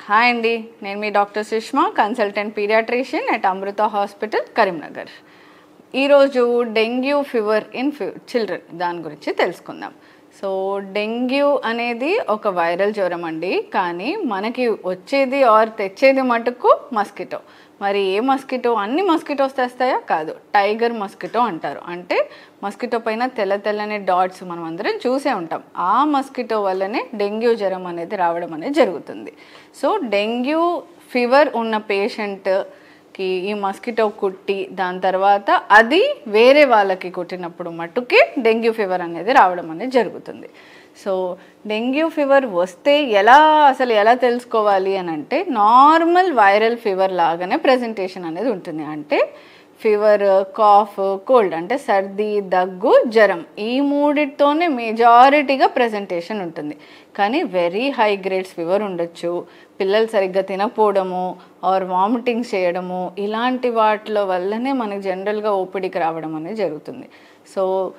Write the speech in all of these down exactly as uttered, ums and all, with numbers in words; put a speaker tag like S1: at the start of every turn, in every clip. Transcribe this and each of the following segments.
S1: Hi అండి, నేను మీ doctor Sushma, consultant pediatrician at Amrita hospital Karimnagar. ఈరోజు డెంగ్యూ ఫీవర్ ఇన్ చిల్డ్రన్ దాని గురించి తెలుసుకుందాం. సో డెంగ్యూ అనేది ఒక వైరల్ జ్వరం అండి, కానీ మనకి వచ్చేది ఆర్ తెచ్చేది మటుకు మస్కిటో. మరి ఏ మస్కిటో? అన్ని మస్కిటోస్ తెస్తాయా? కాదు, టైగర్ మస్కిటో అంటారు. అంటే మస్కిటో పైన తెల్ల తెల్లని డాట్స్ మనం అందరం చూసే ఉంటాం. ఆ మస్కిటో వల్లనే డెంగ్యూ జ్వరం అనేది రావడం అనేది జరుగుతుంది. సో డెంగ్యూ ఫీవర్ ఉన్న పేషెంట్కి ఈ మస్కిటో కుట్టి దాని తర్వాత అది వేరే వాళ్ళకి కుట్టినప్పుడు మట్టుకే డెంగ్యూ ఫీవర్ అనేది రావడం అనేది జరుగుతుంది. సో డెంగ్యూ ఫీవర్ వస్తే ఎలా అసలు ఎలా తెలుసుకోవాలి అని అంటే, నార్మల్ వైరల్ ఫీవర్ లాగానే ప్రెజెంటేషన్ అనేది ఉంటుంది. అంటే ఫీవర్, కాఫ్, కోల్డ్ అంటే సర్ది, దగ్గు, జ్వరం, ఈ మూడితోనే మెజారిటీగా ప్రెజెంటేషన్ ఉంటుంది. కానీ వెరీ హై గ్రేడ్స్ ఫీవర్ ఉండొచ్చు, పిల్లలు సరిగ్గా తినకపోవడము ఆర్ వామిటింగ్స్ చేయడము, ఇలాంటి వాటిల వల్లనే మనకు జనరల్గా ఓపీడీకి రావడం అనేది జరుగుతుంది. సో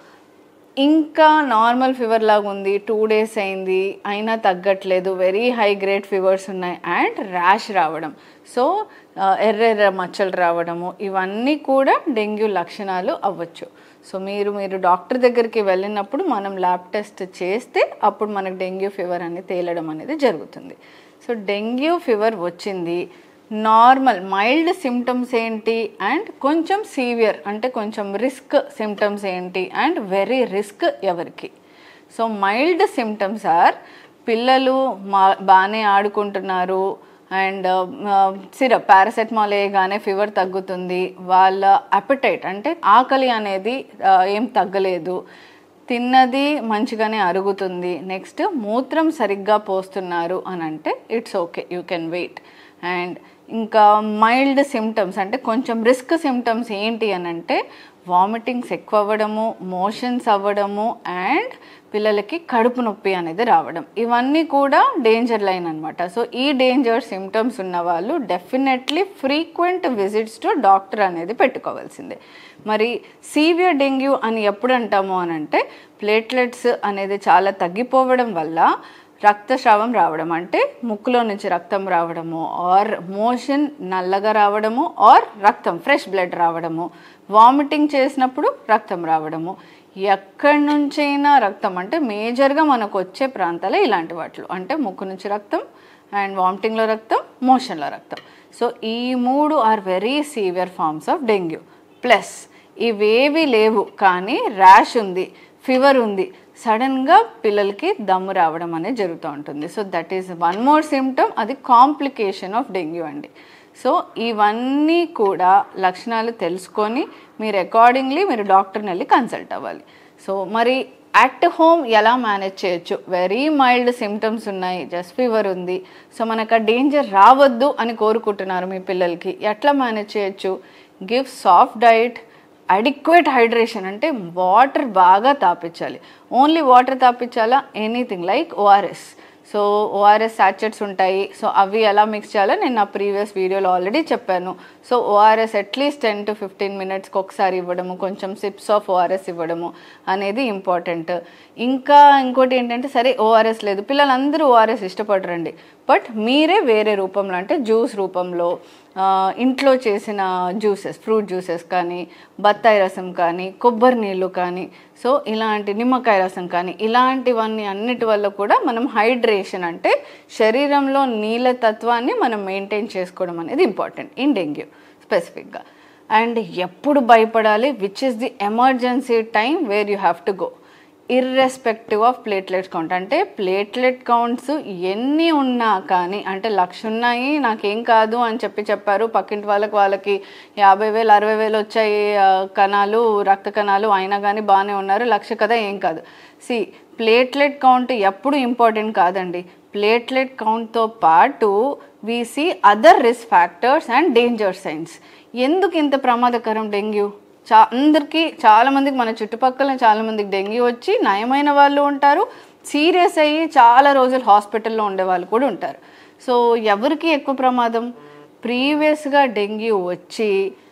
S1: ఇంకా నార్మల్ ఫీవర్ లాగా ఉంది, టూ డేస్ అయింది అయినా తగ్గట్లేదు, వెరీ హై గ్రేడ్ ఫీవర్స్ ఉన్నాయి అండ్ ర్యాష్ రావడం, సో ఎర్ర ఎర్ర మచ్చలు రావడము, ఇవన్నీ కూడా డెంగ్యూ లక్షణాలు అవ్వచ్చు. సో మీరు మీరు డాక్టర్ దగ్గరికి వెళ్ళినప్పుడు మనం ల్యాబ్ టెస్ట్ చేస్తే అప్పుడు మనకు డెంగ్యూ ఫీవర్ అనేది తేలడం అనేది జరుగుతుంది. సో డెంగ్యూ ఫీవర్ వచ్చింది, నార్మల్ మైల్డ్ సిమ్టమ్స్ ఏంటి అండ్ కొంచెం సీవియర్ అంటే కొంచెం రిస్క్ సిమ్టమ్స్ ఏంటి అండ్ వెరీ రిస్క్ ఎవరికి? సో మైల్డ్ సిమ్టమ్స్ ఆర్ పిల్లలు మా బాగానే ఆడుకుంటున్నారు అండ్ సిరప్ పారాసెటమాల్ వేయగానే ఫీవర్ తగ్గుతుంది, వాళ్ళ అపెటైట్ అంటే ఆకలి అనేది ఏం తగ్గలేదు, తిన్నది మంచిగానే అరుగుతుంది, నెక్స్ట్ మూత్రం సరిగ్గా పోస్తున్నారు అని అంటే it's okay, you can wait. And ఇంకా మైల్డ్ సిమ్టమ్స్ అంటే కొంచెం రిస్క్ సిమ్టమ్స్ ఏంటి అని అంటే వామిటింగ్స్ ఎక్కువ అవ్వడము, మోషన్స్ అవ్వడము అండ్ పిల్లలకి కడుపు నొప్పి అనేది రావడం, ఇవన్నీ కూడా డేంజర్ లైన్ అనమాట. సో ఈ డేంజర్ సిమ్టమ్స్ ఉన్న వాళ్ళు definitely frequent visits to doctor అనేది పెట్టుకోవాల్సిందే. మరి సీవియర్ డెంగ్యూ అని ఎప్పుడు అంటాము అని అంటే, ప్లేట్లెట్స్ అనేది చాలా తగ్గిపోవడం వల్ల రక్తస్రావం రావడం, అంటే ముక్కులో నుంచి రక్తం రావడము ఆర్ మోషన్ నల్లగా రావడము ఆర్ రక్తం ఫ్రెష్ బ్లడ్ రావడము, వామిటింగ్ చేసినప్పుడు రక్తం రావడము, ఎక్కడి నుంచైనా రక్తం అంటే మేజర్గా మనకు వచ్చే ప్రాంతాలే ఇలాంటి వాటిలో, అంటే ముక్కు నుంచి రక్తం అండ్ వామిటింగ్లో రక్తం, మోషన్లో రక్తం. సో ఈ మూడు are very severe forms of dengue. Plus ఇవేవి లేవు కానీ ర్యాష్ ఉంది, ఫీవర్ ఉంది, సడన్గా పిల్లలకి దమ్ము రావడం అనేది జరుగుతూ ఉంటుంది. So that is one more symptom, అది కాంప్లికేషన్ ఆఫ్ డెంగ్యూ అండి. సో ఇవన్నీ కూడా లక్షణాలు తెలుసుకొని మీరు అకార్డింగ్లీ మీరు డాక్టర్ని వెళ్ళి కన్సల్ట్ అవ్వాలి. సో మరి అట్ హోమ్ ఎలా మేనేజ్ చేయొచ్చు? వెరీ మైల్డ్ సిమ్టమ్స్ ఉన్నాయి, జస్ట్ ఫీవర్ ఉంది, సో మనకు ఆ డేంజర్ రావద్దు అని కోరుకుంటున్నారు మీ పిల్లలకి, ఎట్లా మేనేజ్ చేయొచ్చు? Give soft diet, adequate hydration అంటే వాటర్ బాగా తాపించాలి. ఓన్లీ వాటర్ తాపించాలా? Anything like ORS. So ORS sachets ఉంటాయి, సో అవి ఎలా మిక్స్ చేయాలో నేను నా ప్రీవియస్ వీడియోలో ఆల్రెడీ చెప్పాను. So ORS at least ten to fifteen మినిట్స్కి ఒకసారి ఇవ్వడము, కొంచెం సిప్స్ ఆఫ్ ఓఆర్ఎస్ ఇవ్వడము అనేది ఇంపార్టెంట్. ఇంకా ఇంకోటి ఏంటంటే, సరే ఓఆర్ఎస్ లేదు, పిల్లలందరూ ఓఆర్ఎస్ ఇష్టపడరండి, బట్ మీరే వేరే రూపంలో అంటే జ్యూస్ రూపంలో ఇంట్లో చేసిన జ్యూసెస్, ఫ్రూట్ జ్యూసెస్ కానీ, బత్తాయి రసం కానీ, కొబ్బరి నీళ్ళు కానీ, సో ఇలాంటి నిమ్మకాయ రసం కానీ, ఇలాంటివన్నీ అన్నిటి వల్ల కూడా మనం హైడ్రేషన్ అంటే శరీరంలో నీళ్ళ తత్వాన్ని మనం మెయింటైన్ చేసుకోవడం అనేది ఇంపార్టెంట్ ఇన్ డెంగ్యూ స్పెసిఫిక్గా. అండ్ ఎప్పుడు భయపడాలి? Which is the emergency time where you have to go, irrespective of platelet count. అంటే ప్లేట్లెట్ కౌంట్స్ ఎన్ని ఉన్నా కానీ, అంటే లక్ష ఉన్నాయి నాకేం కాదు అని చెప్పి చెప్పారు, పక్కింటి వాళ్ళకి వాళ్ళకి యాభై వేలు అరవై వేలు వచ్చాయి కణాలు, రక్త కణాలు, అయినా కానీ బాగానే ఉన్నారు, లక్ష కదా ఏం కాదు. సి ప్లేట్లెట్ కౌంట్ ఎప్పుడు ఇంపార్టెంట్ కాదండి. ప్లేట్లెట్ కౌంట్తో పాటు we see other risk factors and danger signs. ఎందుకు ఇంత ప్రమాదకరం డెంగ్యూ? చా అందరికీ చాలామందికి, మన చుట్టుపక్కల చాలామందికి డెంగ్యూ వచ్చి నయమైన వాళ్ళు ఉంటారు, సీరియస్ అయ్యి చాలా రోజులు హాస్పిటల్లో ఉండే వాళ్ళు కూడా ఉంటారు. సో ఎవరికి ఎక్కువ ప్రమాదం? ప్రీవియస్గా డెంగ్యూ వచ్చి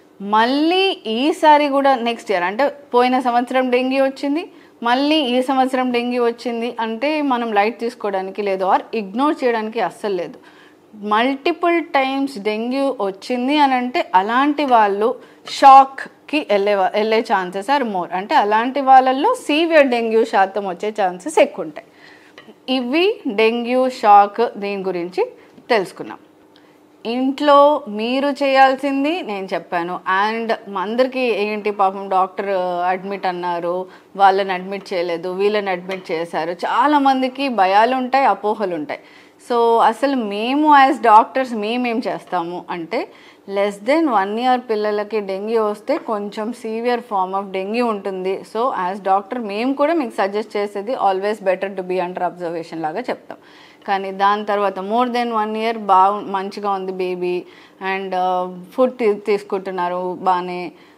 S1: మళ్ళీ ఈసారి కూడా నెక్స్ట్ ఇయర్ అంటే పోయిన సంవత్సరం డెంగ్యూ వచ్చింది, మళ్ళీ ఈ సంవత్సరం డెంగ్యూ వచ్చింది అంటే మనం లైట్ తీసుకోవడానికి లేదు ఆర్ ఇగ్నోర్ చేయడానికి అస్సలు లేదు. మల్టిపుల్ టైమ్స్ డెంగ్యూ వచ్చింది అని అంటే అలాంటి వాళ్ళు షాక్కి వెళ్ళే వెళ్ళే ఛాన్సెస్ ఆర్ మోర్. అంటే అలాంటి వాళ్ళల్లో సీవియర్ డెంగ్యూ శాతం వచ్చే ఛాన్సెస్ ఎక్కువ ఉంటాయి. ఇవి డెంగ్యూ షాక్ దీని గురించి తెలుసుకున్నాం. ఇంట్లో మీరు చేయాల్సింది నేను చెప్పాను. అండ్ అందరికీ ఏంటి పాపం డాక్టర్ అడ్మిట్ అన్నారు, వాళ్ళని అడ్మిట్ చేయలేదు, వీళ్ళని అడ్మిట్ చేశారు, చాలామందికి భయాలు ఉంటాయి, అపోహలు ఉంటాయి. సో అసలు మేము యాజ్ డాక్టర్స్ మేమేం చేస్తాము అంటే లెస్ దెన్ వన్ ఇయర్ పిల్లలకి డెంగ్యూ వస్తే కొంచెం సీవియర్ ఫార్మ్ ఆఫ్ డెంగ్యూ ఉంటుంది. సో యాజ్ డాక్టర్ మేము కూడా మీకు సజెస్ట్ చేసేది always better to be under observation లాగా చెప్తాం. కానీ దాని తర్వాత మోర్ దెన్ వన్ ఇయర్ బాగు మంచిగా ఉంది బేబీ అండ్ ఫుడ్ తీ తీసుకుంటున్నారు బాగానే,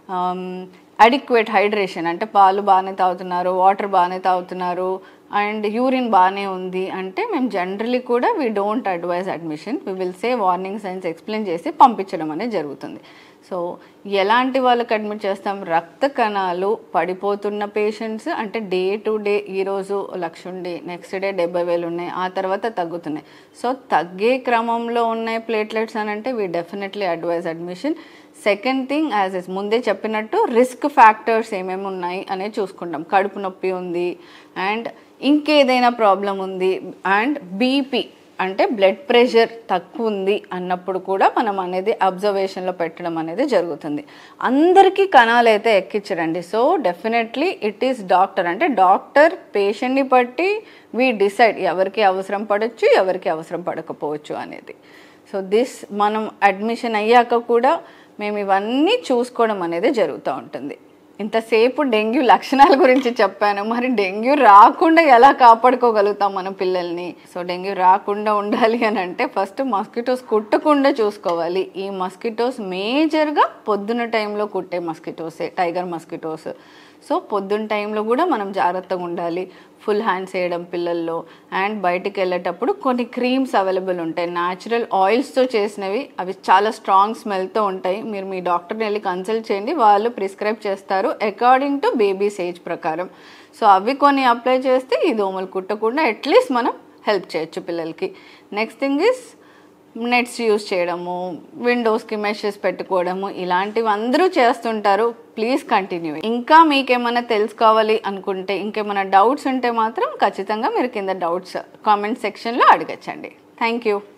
S1: అడిక్వేట్ హైడ్రేషన్ అంటే పాలు బాగానే తాగుతున్నారు, వాటర్ బాగానే తాగుతున్నారు అండ్ యూరిన్ బాగానే ఉంది అంటే మేము జనరలీ కూడా we don't advise admission. We will say warning signs explain చేసి పంపించడం అనేది జరుగుతుంది. సో ఎలాంటి వాళ్ళకి అడ్మిట్ చేస్తాం? రక్త కణాలు పడిపోతున్న పేషెంట్స్, అంటే డే టు డే ఈరోజు లక్ష ఉండి నెక్స్ట్ డే డెబ్బై వేలు ఉన్నాయి, ఆ తర్వాత తగ్గుతున్నాయి. సో తగ్గే క్రమంలో ఉన్నాయి ప్లేట్లెట్స్ అని అంటే we definitely advise admission. Second thing as as ముందే చెప్పినట్టు రిస్క్ ఫ్యాక్టర్స్ ఏమేమి ఉన్నాయి అనేది చూసుకుంటాం. కడుపు నొప్పి ఉంది అండ్ ఇంకేదైనా ప్రాబ్లం ఉంది అండ్ బీపీ అంటే బ్లడ్ ప్రెషర్ తక్కువ ఉంది అన్నప్పుడు కూడా మనం అనేది అబ్జర్వేషన్లో పెట్టడం అనేది జరుగుతుంది. అందరికీ కణాలు అయితే ఎక్కించరండి. So definitely it is doctor, అంటే డాక్టర్ పేషెంట్ని బట్టి వీ డిసైడ్ ఎవరికి అవసరం పడవచ్చు ఎవరికి అవసరం పడకపోవచ్చు అనేది. సో దిస్ మనం అడ్మిషన్ అయ్యాక కూడా మేము ఇవన్నీ చూసుకోవడం అనేది జరుగుతూ ఉంటుంది. ఇంతసేపు డెంగ్యూ లక్షణాల గురించి చెప్పాను, మరి డెంగ్యూ రాకుండా ఎలా కాపాడుకోగలుగుతాం మన పిల్లల్ని? సో డెంగ్యూ రాకుండా ఉండాలి అని అంటే ఫస్ట్ మస్కిటోస్ కుట్టకుండా చూసుకోవాలి. ఈ మస్కిటోస్ మేజర్గా పొద్దున్న టైంలో కుట్టే మస్కిటోసే, టైగర్ మస్కిటోస్. సో పొద్దున్న టైంలో కూడా మనం జాగ్రత్తగా ఉండాలి, ఫుల్ హ్యాండ్స్ వేయడం పిల్లల్లో. అండ్ బయటికి వెళ్ళేటప్పుడు కొన్ని క్రీమ్స్ అవైలబుల్ ఉంటాయి, న్యాచురల్ ఆయిల్స్తో చేసినవి, అవి చాలా స్ట్రాంగ్ స్మెల్తో ఉంటాయి. మీరు మీ డాక్టర్ని వెళ్ళి కన్సల్ట్ చేయండి, వాళ్ళు ప్రిస్క్రైబ్ చేస్తారు అకార్డింగ్ టు బేబీస్ ఏజ్ ప్రకారం. సో అవి కొన్ని అప్లై చేస్తే ఈ దోమలు కుట్టకుండా అట్లీస్ట్ మనం హెల్ప్ చేయొచ్చు పిల్లలకి. Next thing is nets use చేయడము, విండోస్కి మెషెస్ పెట్టుకోవడము, ఇలాంటివి అందరూ చేస్తుంటారు. Please continue. ఇంకా మీకేమైనా తెలుసుకోవాలి అనుకుంటే, ఇంకేమైనా డౌట్స్ ఉంటే మాత్రం ఖచ్చితంగా మీరు కింద డౌట్స్ కామెంట్ సెక్షన్లో అడగచ్చండి. Thank you.